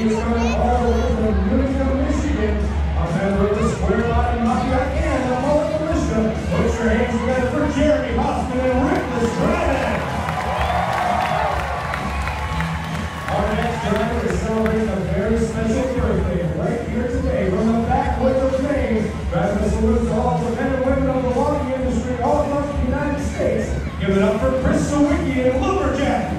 He is coming all the way from Medina, Michigan. A member of the Square Body Mafia and the Mullet Militia. Put your hands together for Jeremy Hosman and Reckless Drivin. Our next driver is celebrating a very special birthday right here today from the backwoods of Maine. Driving a salute to all the men and women of the logging industry all across the United States. Give it up for Sawicki and Lumberjack.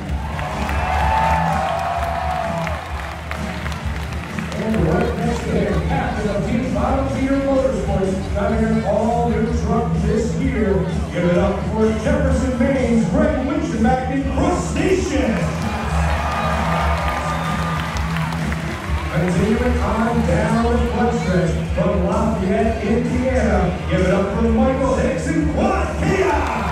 And right next to him, captain of Team Volunteer Motorsports, driving an all-new truck this year. Give it up for Jefferson, Maine's Kraig Wichenbach and Crushstation. Continuing on down the front stretch from Lafayette, Indiana. Give it up for Michael Hicks and Quad Chaos.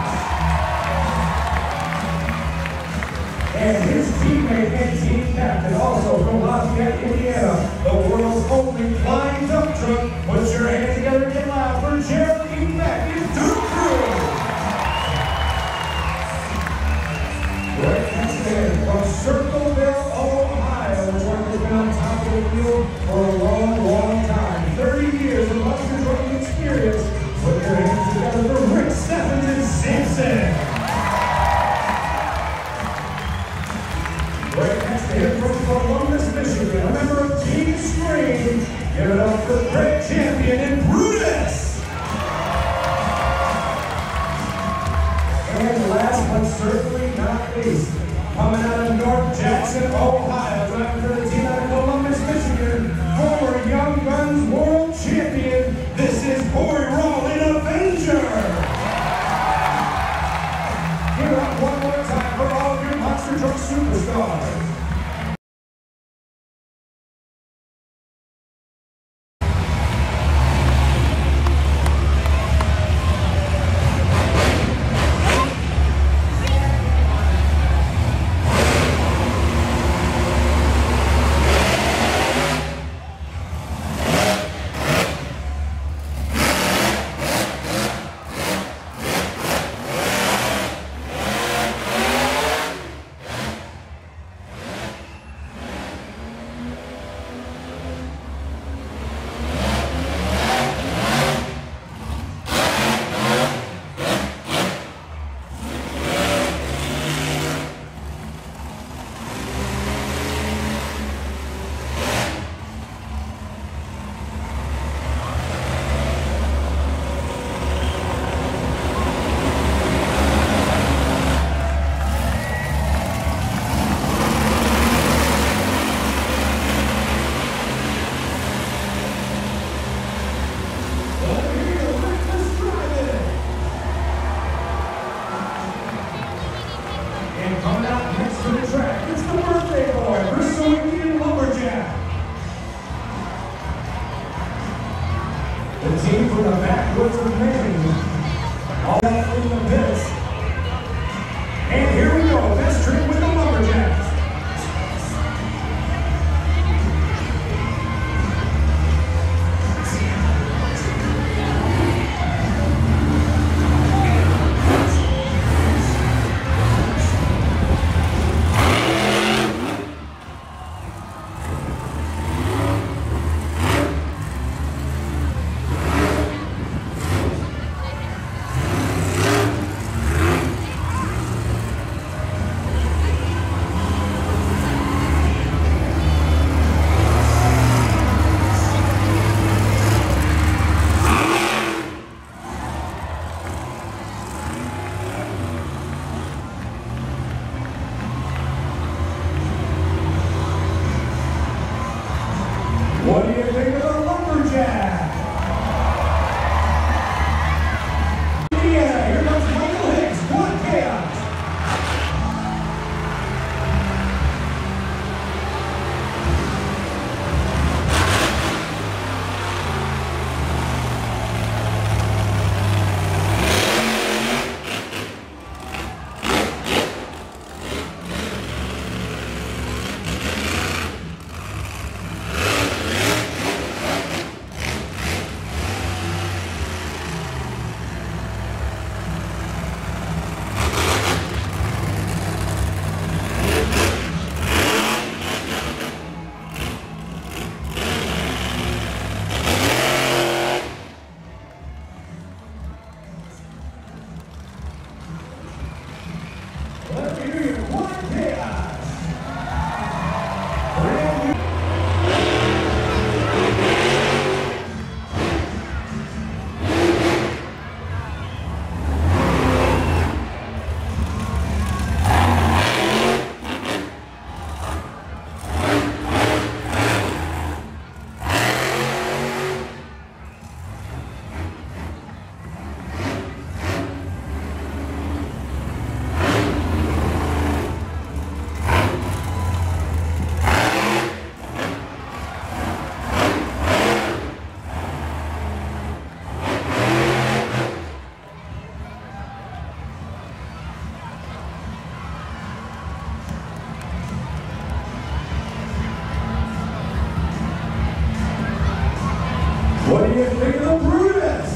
And his teammate and team captain, also from Lafayette, Indiana, the world's only flying dump truck. Put your hands together and get loud for Jeremy Beck and Duke Crew. Right next to him from Circleville, Ohio, the truck has been on top of the field for a long, long time. 30 years of Monster Truck experience. Put your hands together for Rick Steffens and Samson. Right next to him from Columbus, Michigan, a member of Team Scream. Give it up for Kraig champion and Brutus. And last but certainly not least, coming out of North Jackson, Ohio, driving for the team out of Columbus, Michigan, former Young Guns World Champion. This is Cory Rummell in Avenger. Give it up one more time for all of your Monster Truck superstars. Team from the backwoods of Maine. All that in the pits. And here we go. Best trip with the Lumberjacks. What do you think of the Lumberjack? Yeah, here comes Michael Hicks. What chaos! you think of the Brutus?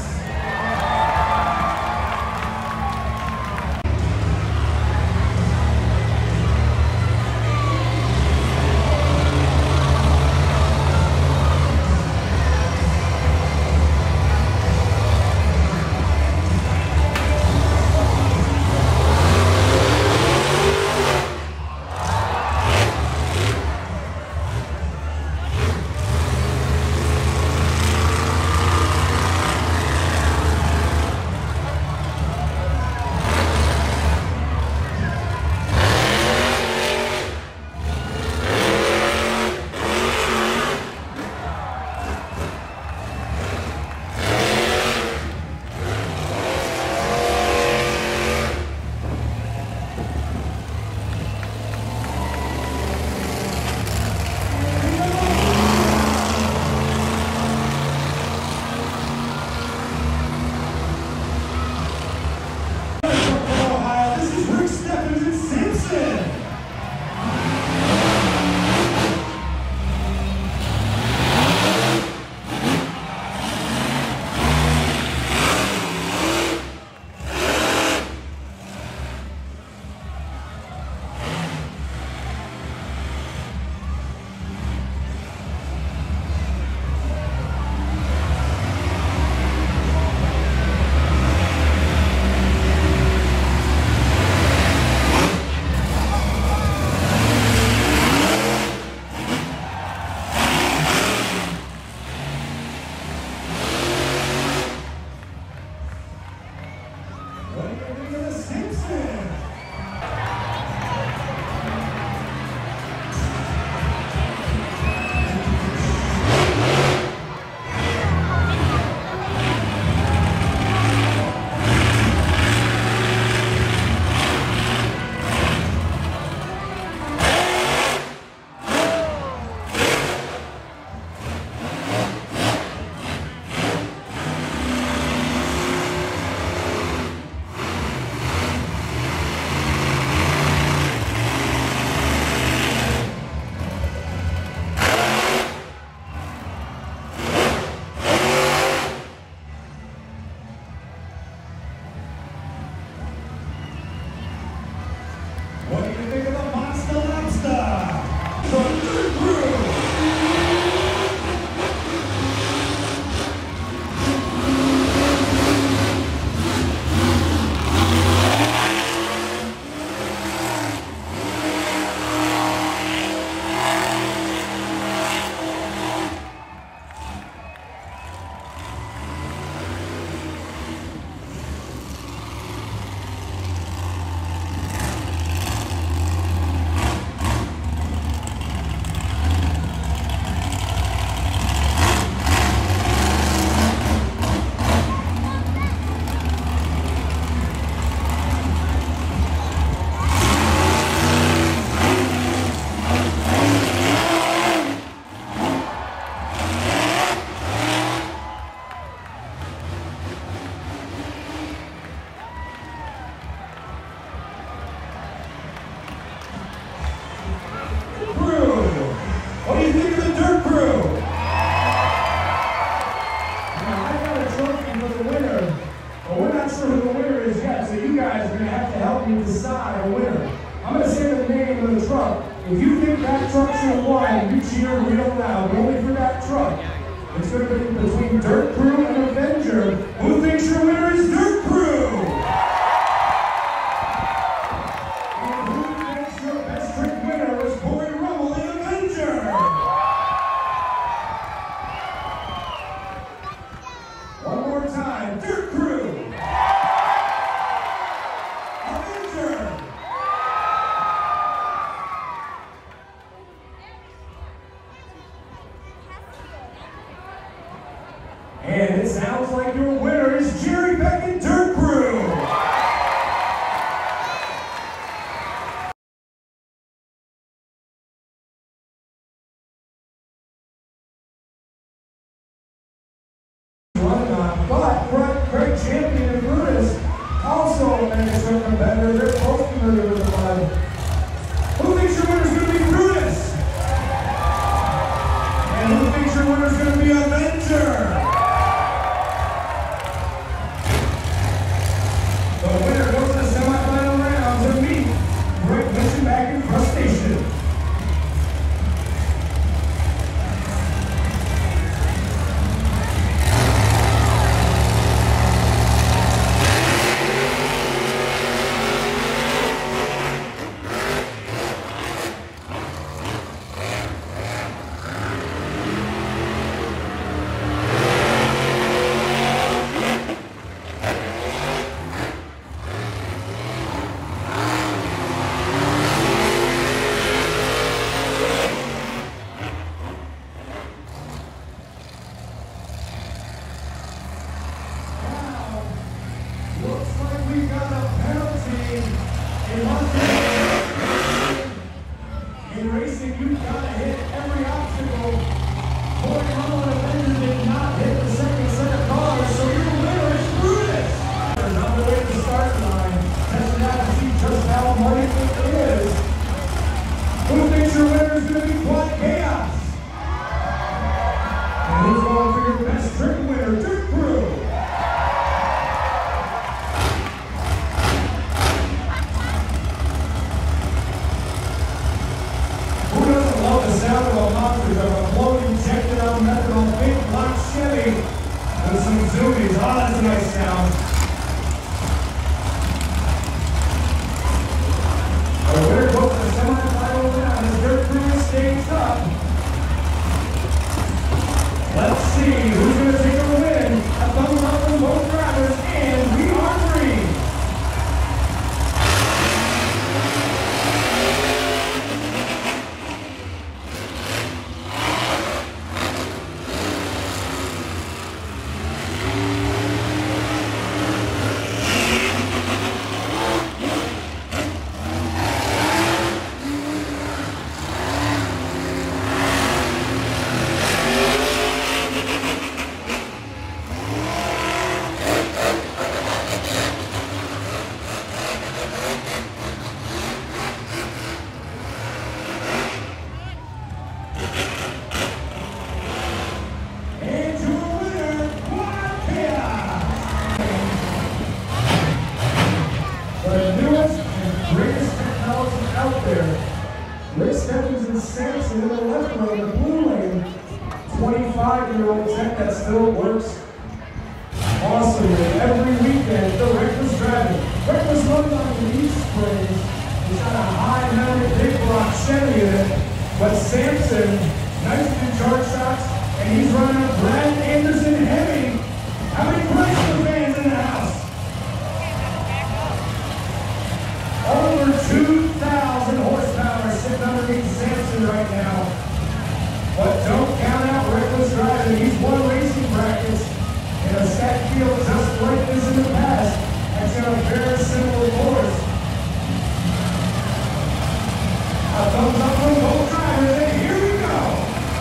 Steffens and Samson. What do you think of the Monster Truck Throwdown? What do you think of the Dirt Crew? Now, I got a trophy for the winner, but we're not sure who the winner is yet, so you guys are going to have to help me decide a winner. I'm going to say the name of the truck. If you think that truck should have won, you cheer real loud, but only for that truck. It's going to be between Dirt Crew and Avenger. Who thinks your winner is Dirt Crew? And who thinks your best trick winner is Cory, Rummell, and Avenger? One more time, Dirt Crew! Avenger! And it sounds like your winner is Beck and Dirt Crew! But Kraig champion and Brutus also managed to competitor. They're both familiar with the mud. Who thinks your winner's going to be Brutus? And who thinks your winner's going to be Avenger? In racing, you've got to hit every obstacle. Cory, Rummell, and Avenger did not hit the second set of cars, so your winner is Brutus. On the way to the start line, testing out to see just how muddy it is. Who thinks your winner is going to be Quad Chaos? And who's going for your best trick winner, Dirt Crew? Who doesn't love the sound of a monster truck, a floating, injected out methanol, big black Chevy with some zoomies? Oh, that's a nice sound. The winner goes to the semi-final round as Dirt Crew is staged up. Let's see who's going to take a win. A thumbs up from both drivers, and we are green. Steffens and Samson in the left lane, the blue lane. 25-year-old tech that still works awesomely every weekend. The Reckless Drivin. Reckless loaded on the leaf springs. He's got a high-mounted big block Chevy in it. But Samson, nice to charge shots, and he's running a Brad Anderson Heavy. How many Chrysler fans in the house? Over 2,000 horsepower sitting underneath Samson right now. But don't count out Reckless Drivin. He's won racing brackets in a stack field just like this in the past. That's on a very similar course. A thumbs up from both drivers, and here we go.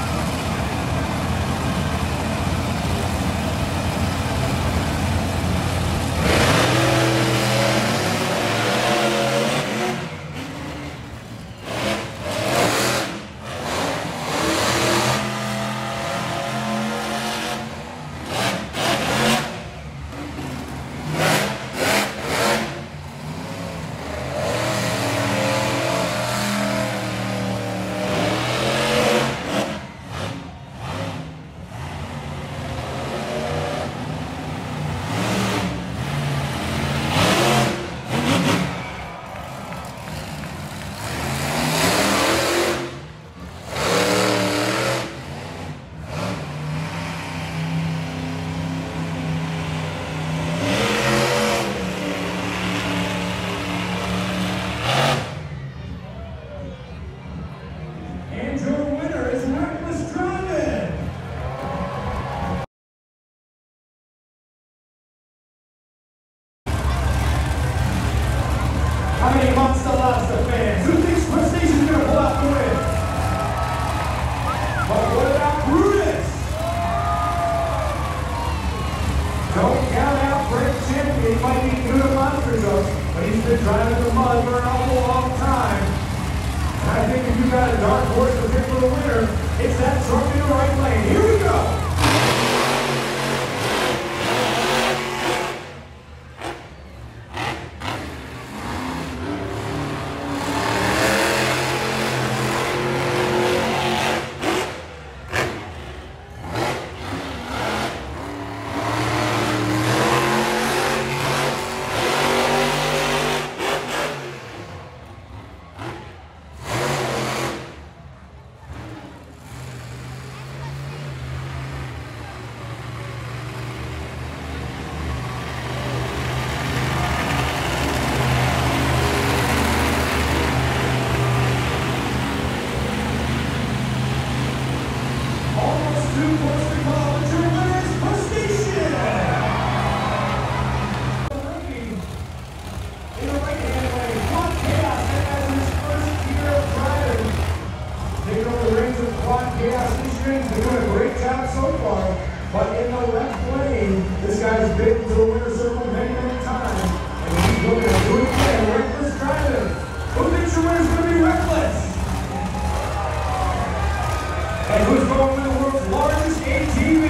How many Monster fans? Who thinks Crushstation's going to pull out the win? But what about Brutus? Don't count out Kraig champion. He might be new to Monster Trucks, but he's been driving the mud for an awful long time. And I think if you've got a dark horse to pick for the winner, it's that truck in the right lane. Here we go. He's been doing a great job so far, but in the left lane, this guy's been to the winner's circle many, many times. And he's looking to do it again. Reckless driving. Who thinks your winner's going to be Reckless? And who's going to win the world's largest ATV?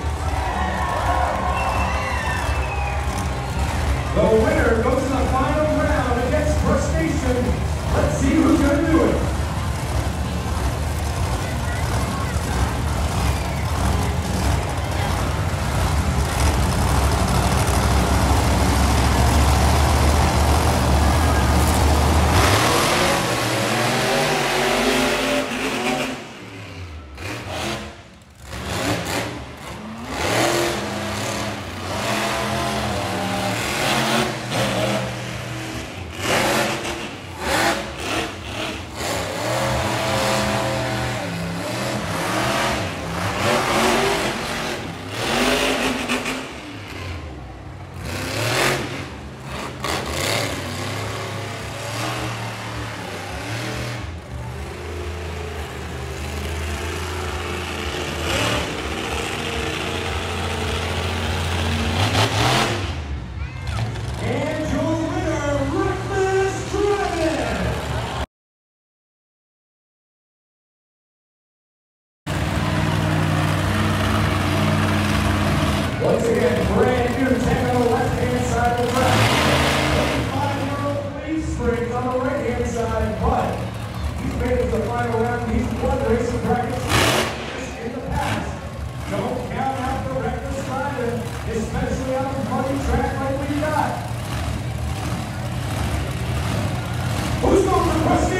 The winner goes to the final round against Crushstation. Let's see who's going to do it. Once again, brand new tank on the left-hand side of the track. 25-year-old leaf springs on the right-hand side, but he's made it to the final round. He's won racing practice in the past. Don't count out the reckless driving, especially on a muddy track like we got. Who's going for Question?